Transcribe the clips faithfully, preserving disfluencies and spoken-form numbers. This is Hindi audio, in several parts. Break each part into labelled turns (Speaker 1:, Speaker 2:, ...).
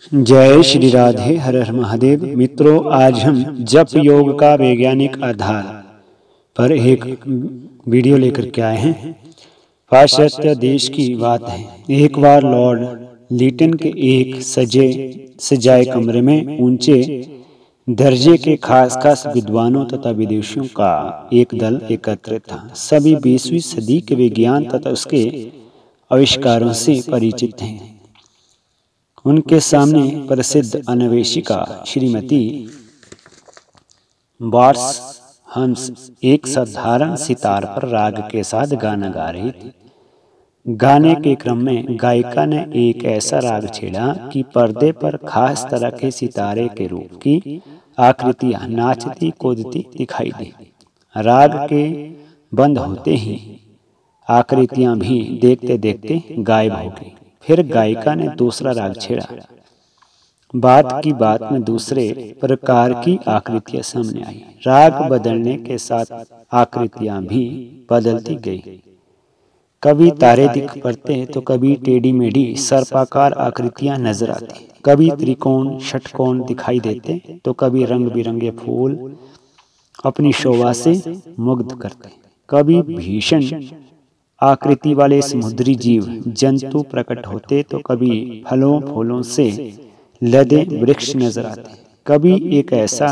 Speaker 1: जय श्री राधे। हर हर महादेव। मित्रों, आज हम जप योग का वैज्ञानिक आधार पर एक वीडियो लेकर के आए हैं। पाश्चात्य देश की बात है। एक बार लॉर्ड लीटन के एक सजे सजाए कमरे में ऊंचे दर्जे के खास खास विद्वानों तथा विदेशियों का एक दल एकत्रित था। सभी बीसवीं सदी के विज्ञान तथा उसके आविष्कारों से परिचित हैं। उनके सामने प्रसिद्ध अन्वेषिका श्रीमती बार्स हम्स एक साधारण सितार पर राग के साथ गाना गा रही थी। गाने के क्रम में गायिका ने एक ऐसा राग छेड़ा कि पर्दे पर खास तरह के सितारे के रूप की आकृतियां नाचती कूदती दिखाई दी। राग के बंद होते ही आकृतियां भी देखते देखते गायब हो गई। फिर गायिका ने दूसरा राग छेड़ा। बात की बात में दूसरे प्रकार की आकृतियां सामने आई। राग बदलने के साथ आकृतियां भी बदलती गई। कभी तारे दिख पड़ते तो कभी टेढ़ी मेढ़ी सर्पाकार आकृतियां नजर आती। कभी त्रिकोण षटकोण दिखाई देते तो कभी रंग बिरंगे फूल अपनी शोभा से मुग्ध करते। कभी भीषण आकृति वाले समुद्री जीव जंतु प्रकट होते तो कभी फलों फूलों से लदे वृक्ष नजर आते। कभी एक ऐसा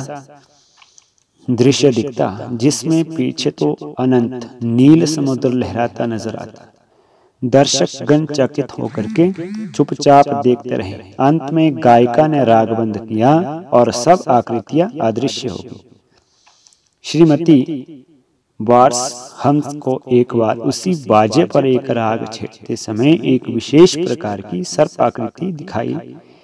Speaker 1: दृश्य दिखता जिसमें पीछे तो अनंत नील समुद्र लहराता नजर आता। दर्शकगण चकित होकर के चुपचाप देखते रहे। अंत में गायिका ने राग बंद किया और सब आकृतियां अदृश्य हो गई। श्रीमती बार्स हम्स को एक बार उसी बाजे पर एक राग छेड़ते समय एक विशेष प्रकार की सर्प आकृति दिखाई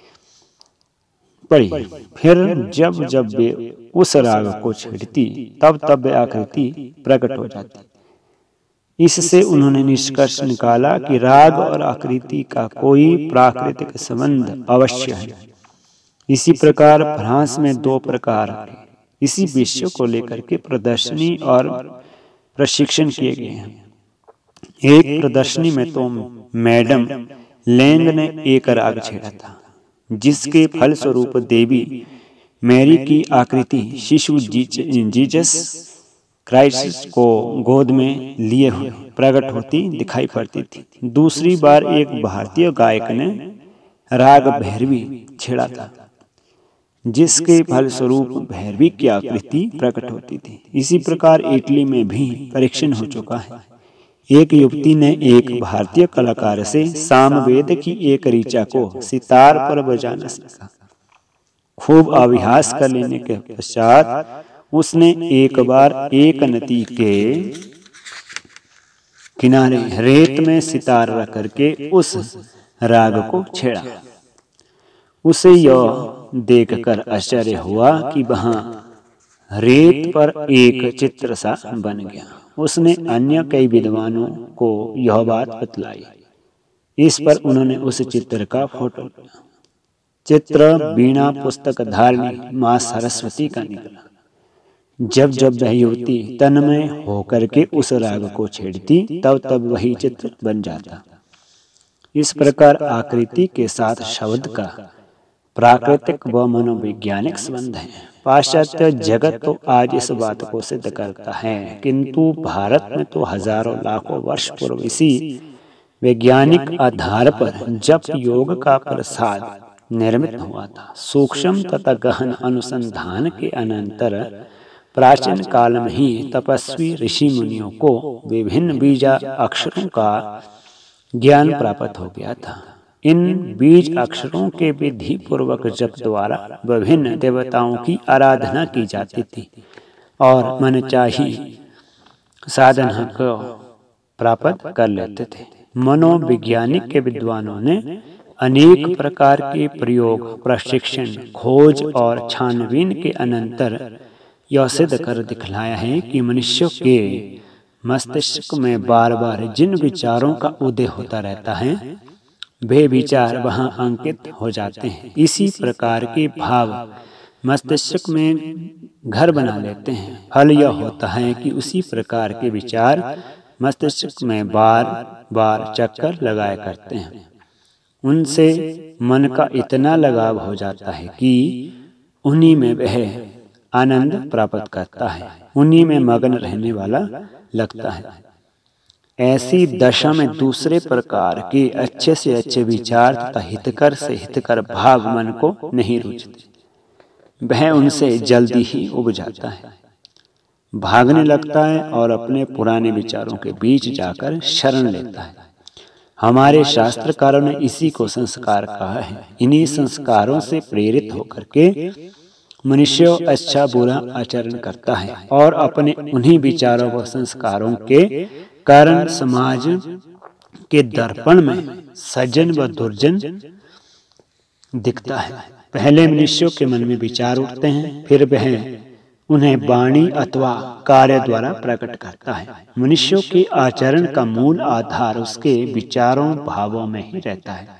Speaker 1: पड़ी। फिर जब जब वे उस राग को छेड़ती तब तब वे आकृति प्रकट हो जाती। इससे उन्होंने निष्कर्ष निकाला कि राग और आकृति का कोई प्राकृतिक संबंध अवश्य है। इसी प्रकार फ्रांस में दो प्रकार इसी विषय को लेकर के प्रदर्शनी और प्रशिक्षण किए गए हैं। एक प्रदर्शनी में तो मैडम लैंग ने एक राग छेड़ा था जिसके फलस्वरूप देवी मैरी की आकृति शिशु जीसस क्राइस्ट को गोद में लिए हुए प्रकट होती दिखाई पड़ती थी। दूसरी बार एक भारतीय गायक ने राग भैरवी छेड़ा था जिसके फलस्वरूप भैरवी की आकृति प्रकट होती थी। इसी प्रकार इटली में भी परीक्षण हो चुका है। एक युवती ने एक भारतीय कलाकार से सामवेद की एक ऋचा को सितार पर बजाना सीखा। खूब अभ्यास कर लेने के पश्चात उसने एक बार एक नदी के किनारे रेत में सितार रख करके उस राग को छेड़ा। उसे यह देखकर आश्चर्य हुआ कि वहां रेत पर एक चित्र सा बन गया। उसने अन्य कई विद्वानों को यह बात बतलाई। इस पर उन्होंने उस चित्र का फोटो लिया। चित्र वीणा पुस्तक धारिणी मां सरस्वती का निकला। जब जब वह युवती तन्मय होकर के उस राग को छेड़ती तब तब वही चित्र बन जाता। इस प्रकार आकृति के साथ शब्द का प्राकृतिक व मनोवैज्ञानिक संबंध है। पाश्चात्य जगत तो आज इस बात को सिद्ध करता है, किंतु भारत में तो हजारों लाखों वर्ष पूर्व इसी वैज्ञानिक आधार पर जप योग का प्रसाद निर्मित हुआ था। सूक्ष्म तथा गहन अनुसंधान के अनंतर प्राचीन काल में ही तपस्वी ऋषि मुनियों को विभिन्न बीजा अक्षरों का ज्ञान प्राप्त हो गया था। इन बीज अक्षरों के विधि पूर्वक जप द्वारा विभिन्न देवताओं की आराधना की जाती थी और मनचाही साधना को प्राप्त कर लेते थे। मनोवैज्ञानिक के विद्वानों ने अनेक प्रकार के प्रयोग प्रशिक्षण खोज और छानबीन के अनंतर यह सिद्ध कर दिखलाया है कि मनुष्य के मस्तिष्क में बार बार जिन विचारों का उदय होता रहता है वे विचार वहां अंकित हो जाते हैं। इसी प्रकार के भाव मस्तिष्क में घर बना लेते हैं। फल यह होता है कि उसी प्रकार के विचार मस्तिष्क में बार बार चक्कर लगाया करते हैं उनसे मन का इतना लगाव हो जाता है कि उन्हीं में वह आनंद प्राप्त करता है, उन्हीं में मग्न रहने वाला लगता है। ऐसी दशा में दूसरे प्रकार के अच्छे से अच्छे विचार तथा हितकर से हितकर भाव मन को नहीं रुचते, वह उनसे जल्दी ही उब जाता है, भागने लगता है और अपने पुराने विचारों के बीच जाकर शरण लेता है। हमारे शास्त्रकारों ने इसी को संस्कार कहा है। इन्हीं संस्कारों से प्रेरित होकर के मनुष्य अच्छा बुरा आचरण करता है और अपने उन्हीं विचारों व संस्कारों के कारण समाज के दर्पण में सज्जन व दुर्जन दिखता है। पहले मनुष्यों के मन में विचार उठते हैं, फिर वह उन्हें वाणी अथवा कार्य द्वारा प्रकट करता है। मनुष्यों के आचरण का मूल आधार उसके विचारों भावों में ही रहता है।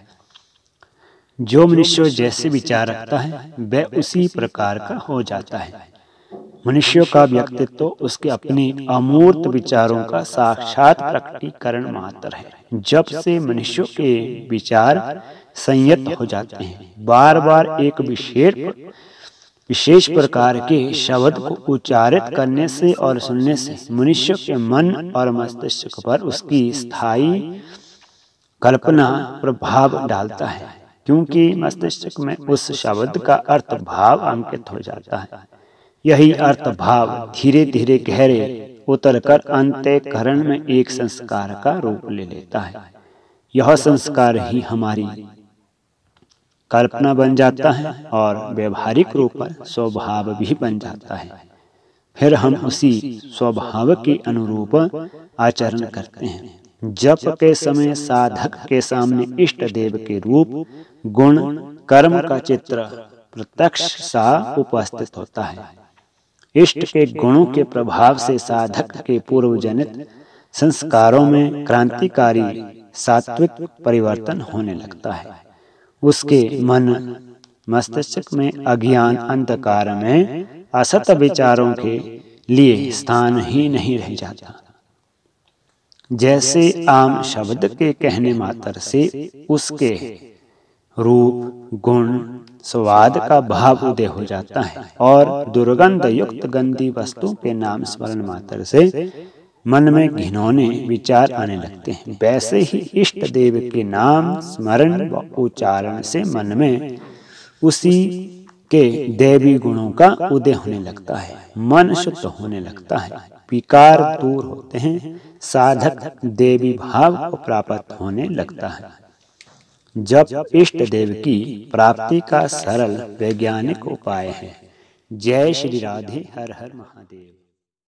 Speaker 1: जो मनुष्य जैसे विचार रखता है वह उसी प्रकार का हो जाता है। मनुष्यों का व्यक्तित्व तो उसके अपने अमूर्त विचारों का साक्षात प्रकटीकरण मात्र है। जब से मनुष्यों के विचार संयत हो जाते हैं, बार बार एक विशेष विशेष प्रकार के शब्द को उच्चारित करने से और सुनने से मनुष्य के मन और मस्तिष्क पर उसकी स्थायी कल्पना प्रभाव डालता है, क्योंकि मस्तिष्क में उस शब्द का अर्थ भाव अंकित हो जाता है। यही अर्थ भाव धीरे धीरे गहरे उतरकर अंतःकरण में एक संस्कार का रूप ले लेता है। यह संस्कार ही हमारी कल्पना बन जाता है और व्यवहारिक रूप पर स्वभाव भी बन जाता है। फिर हम उसी स्वभाव के अनुरूप आचरण करते हैं। जप के समय साधक के सामने इष्ट देव के रूप, गुण, कर्म का चित्र प्रत्यक्ष सा उपस्थित होता है। इष्ट के गुणों के प्रभाव से साधक के पूर्व जनित संस्कारों में क्रांतिकारी सात्विक परिवर्तन होने लगता है। उसके मन मस्तिष्क में अज्ञान अंधकार में असत विचारों के लिए स्थान ही नहीं रह जाता। जैसे आम शब्द के कहने मात्र से उसके रूप, गुण, स्वाद का भाव उदय हो जाता है और दुर्गंध युक्त गंदी वस्तु के नाम स्मरण मात्र से मन में घिनौने विचार आने लगते हैं, वैसे ही इष्ट देव के नाम स्मरण व उच्चारण से मन में उसी के दैवी गुणों का उदय होने लगता है, मन शुद्ध होने लगता है, विकार दूर होते हैं, साधक देवी भाव को प्राप्त होने लगता है। जब इष्ट देव की प्राप्ति का सरल वैज्ञानिक उपाय है। जय श्री राधे, हर हर महादेव।